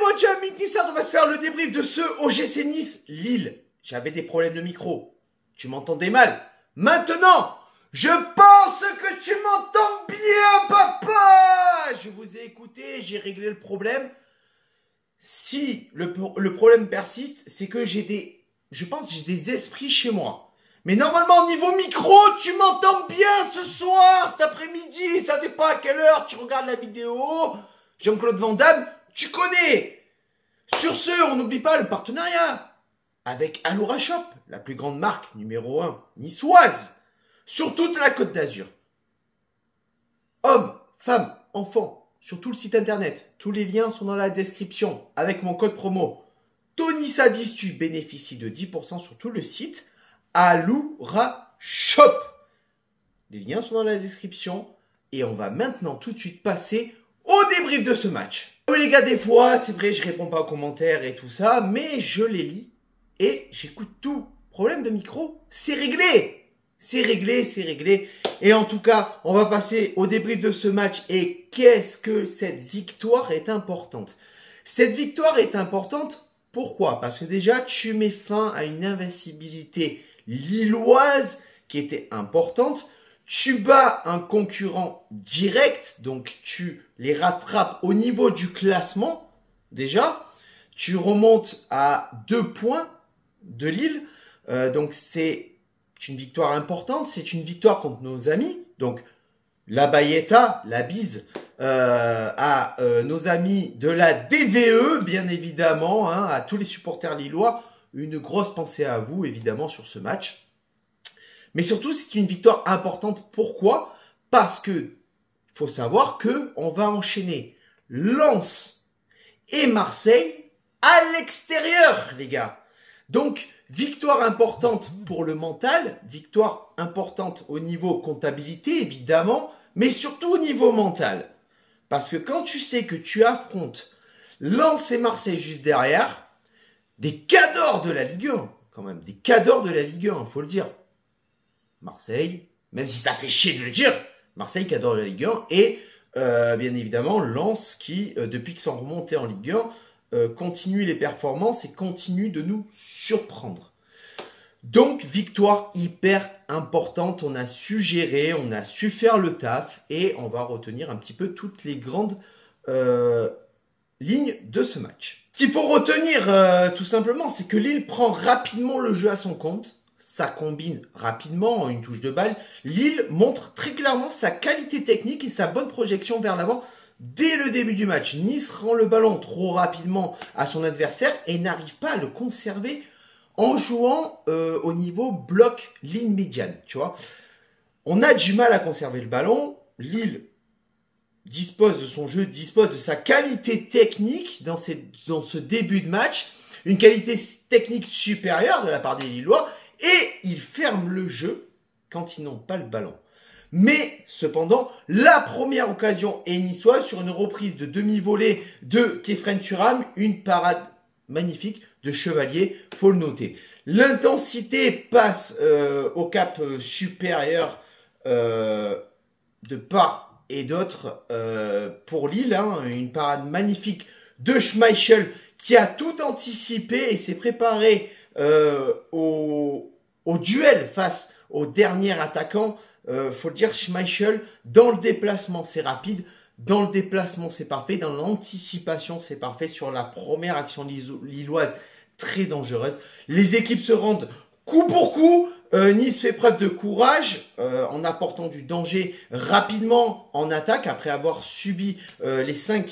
mon Dieu, Nice, on va se faire le débrief de ce OGC Nice Lille. J'avais des problèmes de micro. Tu m'entendais mal. Maintenant, je pense que tu m'entends bien, papa. Je vous ai écouté, j'ai réglé le problème. Si le problème persiste, c'est que je pense que j'ai des esprits chez moi. Mais normalement, au niveau micro, tu m'entends bien ce soir, cet après-midi, ça dépend à quelle heure tu regardes la vidéo. Jean-Claude Van Damme, tu connais. Sur ce, on n'oublie pas le partenariat avec Aloura Shop, la plus grande marque numéro 1 niçoise, sur toute la Côte d'Azur. Hommes, femmes, enfants, sur tout le site internet. Tous les liens sont dans la description. Avec mon code promo TonySa10, tu bénéficies de 10% sur tout le site Aloura Shop. Les liens sont dans la description. Et on va maintenant tout de suite passer au débrief de ce match. Oui les gars, des fois, c'est vrai, je réponds pas aux commentaires et tout ça, mais je les lis et j'écoute tout. Problème de micro, c'est réglé. C'est réglé, c'est réglé. Et en tout cas, on va passer au débrief de ce match. Et qu'est-ce que cette victoire est importante? Cette victoire est importante, pourquoi? Parce que déjà, tu mets fin à une invincibilité lilloise qui était importante. Tu bats un concurrent direct, donc tu les rattrapes au niveau du classement, déjà. Tu remontes à 2 points de Lille, donc c'est une victoire importante. C'est une victoire contre nos amis, donc la Bayetta, la bise à nos amis de la DVE, bien évidemment, hein, à tous les supporters lillois. Une grosse pensée à vous, évidemment, sur ce match. Mais surtout, c'est une victoire importante. Pourquoi? Parce que faut savoir que on va enchaîner Lens et Marseille à l'extérieur, les gars. Donc, victoire importante pour le mental, victoire importante au niveau comptabilité, évidemment, mais surtout au niveau mental. Parce que quand tu sais que tu affrontes Lens et Marseille juste derrière, des cadors de la Ligue 1, quand même, des cadors de la Ligue 1, faut le dire. Marseille, même si ça fait chier de le dire, Marseille qui adore la Ligue 1 et bien évidemment Lens qui, depuis qu'ils sont remontés en Ligue 1, continue les performances et continue de nous surprendre. Donc victoire hyper importante, on a su gérer, on a su faire le taf et on va retenir un petit peu toutes les grandes lignes de ce match. Ce qu'il faut retenir tout simplement, c'est que Lille prend rapidement le jeu à son compte. Ça combine rapidement en une touche de balle. Lille montre très clairement sa qualité technique et sa bonne projection vers l'avant dès le début du match. Nice rend le ballon trop rapidement à son adversaire et n'arrive pas à le conserver en jouant au niveau bloc ligne médiane. Tu vois, on a du mal à conserver le ballon. Lille dispose de son jeu, dispose de sa qualité technique dans ce début de match. Une qualité technique supérieure de la part des Lillois. Et ils ferment le jeu quand ils n'ont pas le ballon. Mais cependant, la première occasion est niçoise sur une reprise de demi-volée de Khéphren Thuram. Une parade magnifique de Chevalier, faut le noter. L'intensité passe au cap supérieur de part et d'autre pour Lille. Hein. Une parade magnifique de Schmeichel qui a tout anticipé et s'est préparé au duel face au dernier attaquant. Faut le dire, Schmeichel, dans le déplacement c'est rapide, dans le déplacement c'est parfait, dans l'anticipation c'est parfait, sur la première action lilloise très dangereuse. Les équipes se rendent coup pour coup. Nice fait preuve de courage en apportant du danger rapidement en attaque après avoir subi les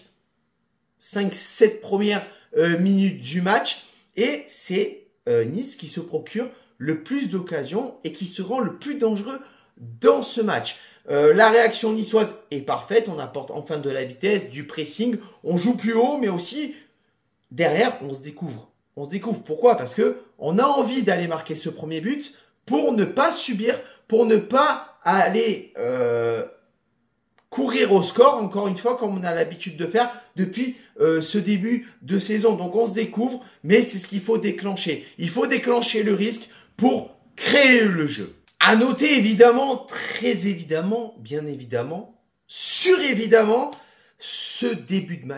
5-7 premières minutes du match. Et c'est Nice qui se procure le plus d'occasions et qui se rend le plus dangereux dans ce match. La réaction niçoise est parfaite, on apporte enfin de la vitesse, du pressing, on joue plus haut, mais aussi derrière, on se découvre. On se découvre. Pourquoi? Parce que on a envie d'aller marquer ce premier but pour ne pas subir, pour ne pas aller courir au score, encore une fois, comme on a l'habitude de faire depuis ce début de saison. Donc on se découvre, mais c'est ce qu'il faut déclencher. Il faut déclencher le risque pour créer le jeu. À noter évidemment, très évidemment, bien évidemment, surévidemment, ce début de match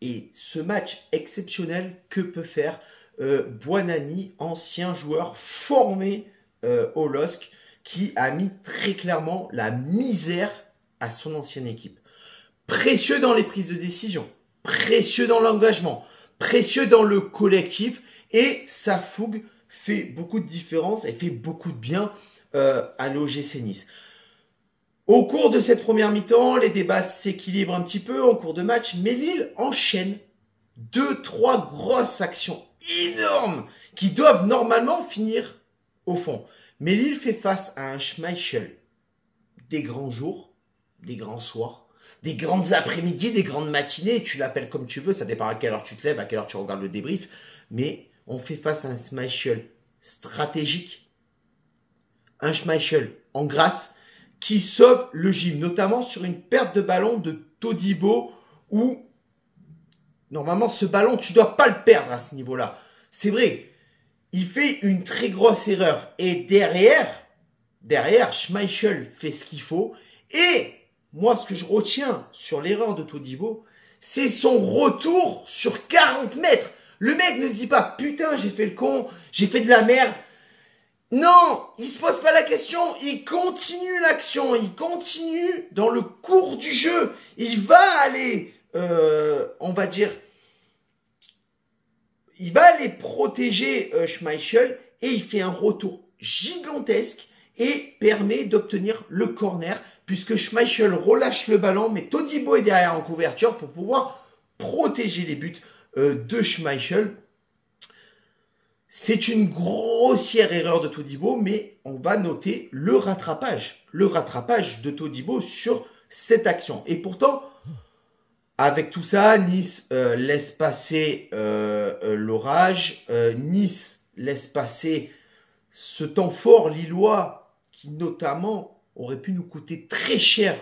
et ce match exceptionnel que peut faire Buonanni, ancien joueur formé au LOSC, qui a mis très clairement la misère à son ancienne équipe. Précieux dans les prises de décision, précieux dans l'engagement, précieux dans le collectif, et sa fougue fait beaucoup de différence et fait beaucoup de bien à l'OGC Nice. Au cours de cette première mi-temps, les débats s'équilibrent un petit peu en cours de match, mais Lille enchaîne 2-3 grosses actions énormes qui doivent normalement finir au fond. Mais Lille fait face à un Schmeichel des grands jours, des grands soirs, des grandes après-midi, des grandes matinées, tu l'appelles comme tu veux, ça dépend à quelle heure tu te lèves, à quelle heure tu regardes le débrief, mais on fait face à un Schmeichel stratégique, un Schmeichel en grâce, qui sauve le gym, notamment sur une perte de ballon de Todibo, où normalement ce ballon, tu ne dois pas le perdre à ce niveau-là. C'est vrai, il fait une très grosse erreur, et derrière, Schmeichel fait ce qu'il faut, et moi, ce que je retiens sur l'erreur de Todibo, c'est son retour sur 40 mètres. Le mec ne dit pas, putain, j'ai fait le con, j'ai fait de la merde. Non, il se pose pas la question, il continue l'action, il continue dans le cours du jeu. Il va aller, on va dire, il va aller protéger Schmeichel, et il fait un retour gigantesque et permet d'obtenir le corner, puisque Schmeichel relâche le ballon, mais Todibo est derrière en couverture pour pouvoir protéger les buts de Schmeichel. C'est une grossière erreur de Todibo, mais on va noter le rattrapage de Todibo sur cette action. Et pourtant, avec tout ça, Nice laisse passer l'orage, Nice laisse passer ce temps fort lillois qui notamment aurait pu nous coûter très cher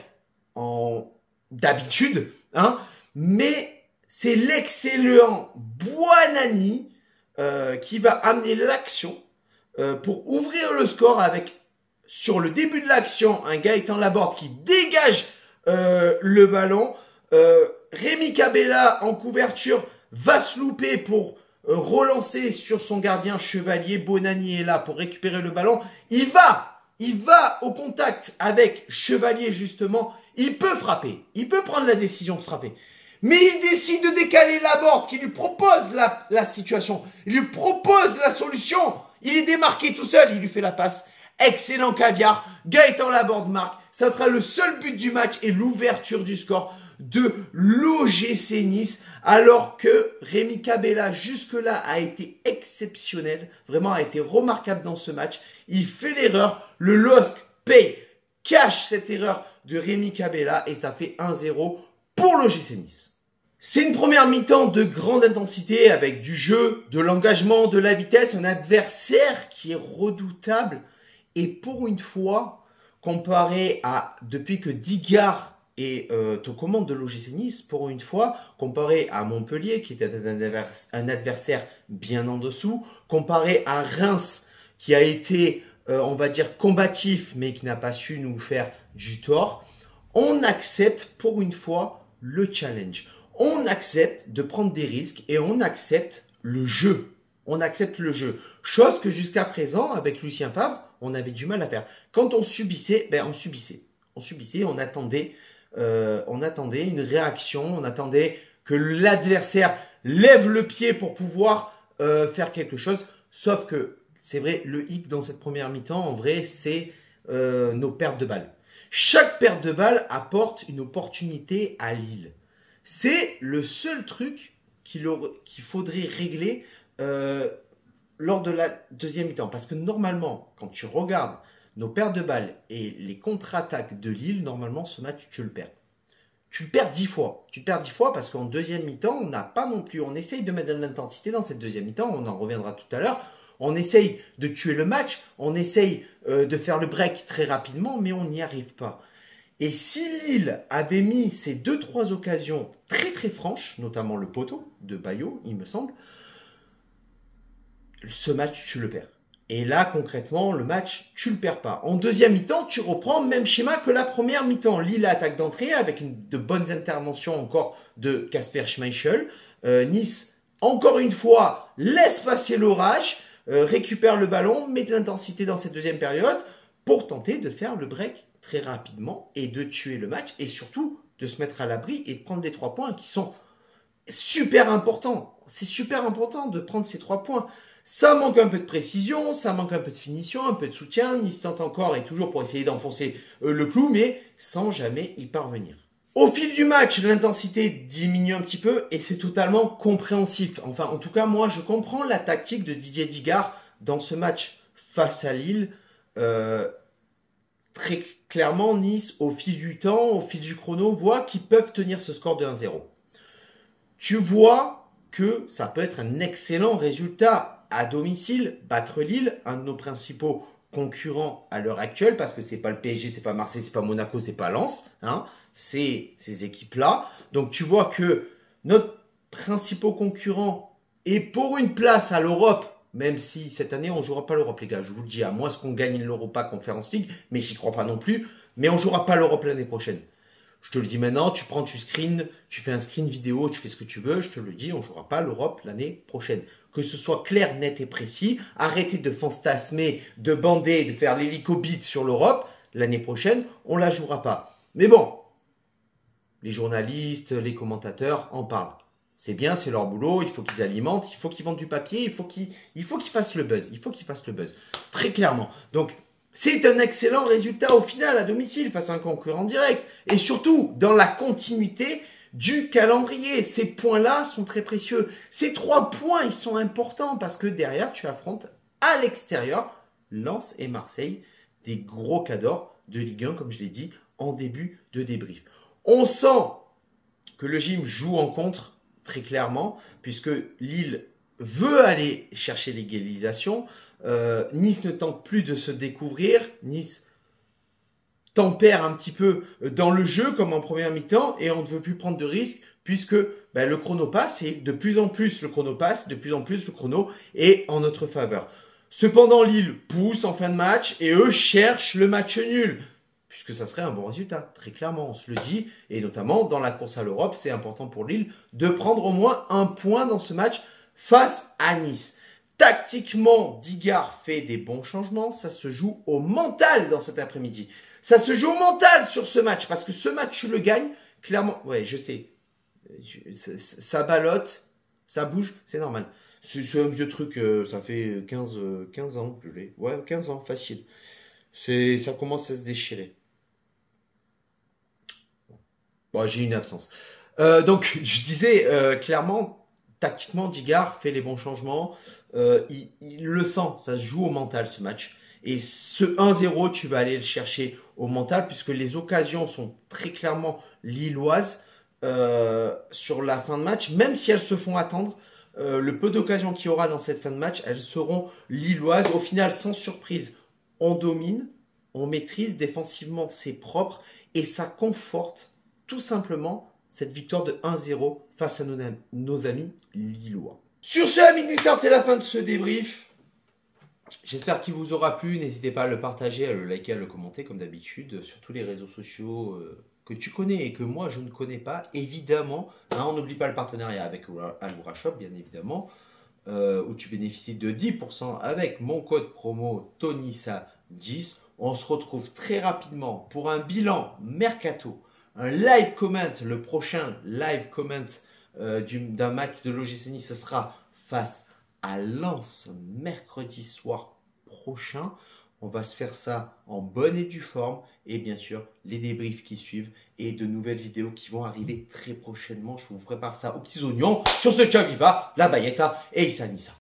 d'habitude, hein, mais c'est l'excellent Buonanni qui va amener l'action pour ouvrir le score avec, sur le début de l'action, un Gaëtan Laborde qui dégage le ballon. Rémi Cabella en couverture va se louper pour relancer sur son gardien Chevalier. Buonanni est là pour récupérer le ballon. Il va au contact avec Chevalier justement. Il peut frapper, il peut prendre la décision de frapper. Mais il décide de décaler Laborde qui lui propose la situation. Il lui propose la solution. Il est démarqué tout seul, il lui fait la passe. Excellent caviar. Gaëtan Laborde marque. Ça sera le seul but du match et l'ouverture du score de l'OGC Nice, alors que Rémi Cabella jusque-là a été exceptionnel, vraiment a été remarquable dans ce match. Il fait l'erreur, le LOSC paye, cache cette erreur de Rémi Cabella et ça fait 1-0 pour l'OGC Nice. C'est une première mi-temps de grande intensité avec du jeu, de l'engagement, de la vitesse, un adversaire qui est redoutable et pour une fois, comparé à depuis que Digard est aux commandes de l'OGC Nice, pour une fois, comparé à Montpellier, qui était un adversaire bien en dessous, comparé à Reims, qui a été, on va dire, combatif, mais qui n'a pas su nous faire du tort, on accepte pour une fois le challenge. On accepte de prendre des risques et on accepte le jeu. On accepte le jeu. Chose que jusqu'à présent, avec Lucien Favre, on avait du mal à faire. Quand on subissait, on subissait. On subissait, on attendait une réaction, on attendait que l'adversaire lève le pied pour pouvoir faire quelque chose. Sauf que, c'est vrai, le hic dans cette première mi-temps, en vrai, c'est nos pertes de balles. Chaque perte de balle apporte une opportunité à Lille. C'est le seul truc qu'il faudrait régler lors de la deuxième mi-temps. Parce que normalement, quand tu regardes nos pertes de balles et les contre-attaques de Lille, normalement, ce match, tu le perds. Tu le perds 10 fois. Tu le perds 10 fois parce qu'en deuxième mi-temps, on n'a pas non plus... On essaye de mettre de l'intensité dans cette deuxième mi-temps. On en reviendra tout à l'heure. On essaye de tuer le match. On essaye de faire le break très rapidement, mais on n'y arrive pas. Et si Lille avait mis ces 2-3 occasions très très franches, notamment le poteau de Bayo, il me semble, ce match, tu le perds. Et là, concrètement, le match, tu le perds pas. En deuxième mi-temps, tu reprends même schéma que la première mi-temps. Lille attaque d'entrée avec de bonnes interventions encore de Kasper Schmeichel. Nice, encore une fois, laisse passer l'orage, récupère le ballon, met de l'intensité dans cette deuxième période pour tenter de faire le break très rapidement et de tuer le match et surtout de se mettre à l'abri et de prendre les 3 points qui sont super importants. C'est super important de prendre ces 3 points. Ça manque un peu de précision, ça manque un peu de finition, un peu de soutien. Nice tente encore et toujours pour essayer d'enfoncer le clou, mais sans jamais y parvenir. Au fil du match, l'intensité diminue un petit peu et c'est totalement compréhensif. Enfin, en tout cas, moi, je comprends la tactique de Didier Digard dans ce match face à Lille. Très clairement, Nice, au fil du temps, au fil du chrono, voit qu'ils peuvent tenir ce score de 1-0. Tu vois que ça peut être un excellent résultat à domicile, battre Lille, un de nos principaux concurrents à l'heure actuelle, parce que c'est pas le PSG, c'est pas Marseille, c'est pas Monaco, c'est pas Lens, hein, c'est ces équipes-là. Donc tu vois que notre principal concurrent est pour une place à l'Europe, même si cette année on ne jouera pas l'Europe, les gars, je vous le dis, à moins qu'on gagne l'Europa Conference League, mais j'y crois pas non plus, mais on ne jouera pas l'Europe l'année prochaine. Je te le dis maintenant, tu prends, tu fais un screen vidéo, tu fais ce que tu veux, je te le dis, on ne jouera pas l'Europe l'année prochaine. Que ce soit clair, net et précis, arrêtez de fantasmer, de bander, de faire l'hélico-beat sur l'Europe, l'année prochaine, on ne la jouera pas. Mais bon, les journalistes, les commentateurs en parlent. C'est bien, c'est leur boulot, il faut qu'ils alimentent, il faut qu'ils vendent du papier, il faut qu'ils fassent le buzz, très clairement. Donc, c'est un excellent résultat au final à domicile face à un concurrent direct. Et surtout, dans la continuité du calendrier. Ces points-là sont très précieux. Ces 3 points, ils sont importants parce que derrière, tu affrontes à l'extérieur Lens et Marseille, des gros cadors de Ligue 1, comme je l'ai dit, en début de débrief. On sent que le gym joue en contre, très clairement, puisque Lille veut aller chercher l'égalisation. Nice ne tente plus de se découvrir. Nice tempère un petit peu dans le jeu, comme en première mi-temps, et on ne veut plus prendre de risques, puisque le chrono passe, et de plus en plus le chrono passe, de plus en plus le chrono est en notre faveur. Cependant, Lille pousse en fin de match, et eux cherchent le match nul, puisque ça serait un bon résultat, très clairement, on se le dit, et notamment dans la course à l'Europe, c'est important pour Lille de prendre au moins un point dans ce match face à Nice. Tactiquement, Digard fait des bons changements, ça se joue au mental dans cet après-midi. Ça se joue au mental sur ce match, parce que ce match, tu le gagnes, clairement, ouais, je sais, ça ballotte, ça bouge, c'est normal. C'est un vieux truc, ça fait 15 ans que je l'ai, ouais, 15 ans, facile. Ça commence à se déchirer. Bon, j'ai une absence. Donc, je disais clairement, tactiquement, Digard fait les bons changements. Il le sent, ça se joue au mental ce match. Et ce 1-0, tu vas aller le chercher au mental, puisque les occasions sont très clairement lilloises sur la fin de match. Même si elles se font attendre, le peu d'occasions qu'il y aura dans cette fin de match, elles seront lilloises. Au final, sans surprise, on domine, on maîtrise défensivement, c'est propre, et ça conforte tout simplement cette victoire de 1-0 face à nos amis lillois. Sur ce, amis de c'est la fin de ce débrief. J'espère qu'il vous aura plu. N'hésitez pas à le partager, à le liker, à le commenter comme d'habitude sur tous les réseaux sociaux que tu connais et que moi je ne connais pas. Évidemment, hein, on n'oublie pas le partenariat avec Alura Shop, bien évidemment, où tu bénéficies de 10% avec mon code promo TONISA10. On se retrouve très rapidement pour un bilan mercato. Un live comment, le prochain live comment d'un match de l'OGC Nice, ce sera face à Lens mercredi soir prochain. On va se faire ça en bonne et due forme. Et bien sûr, les débriefs qui suivent et de nouvelles vidéos qui vont arriver très prochainement. Je vous prépare ça aux petits oignons. Sur ce, ciao viva, la Bayetta et Issa Nissa.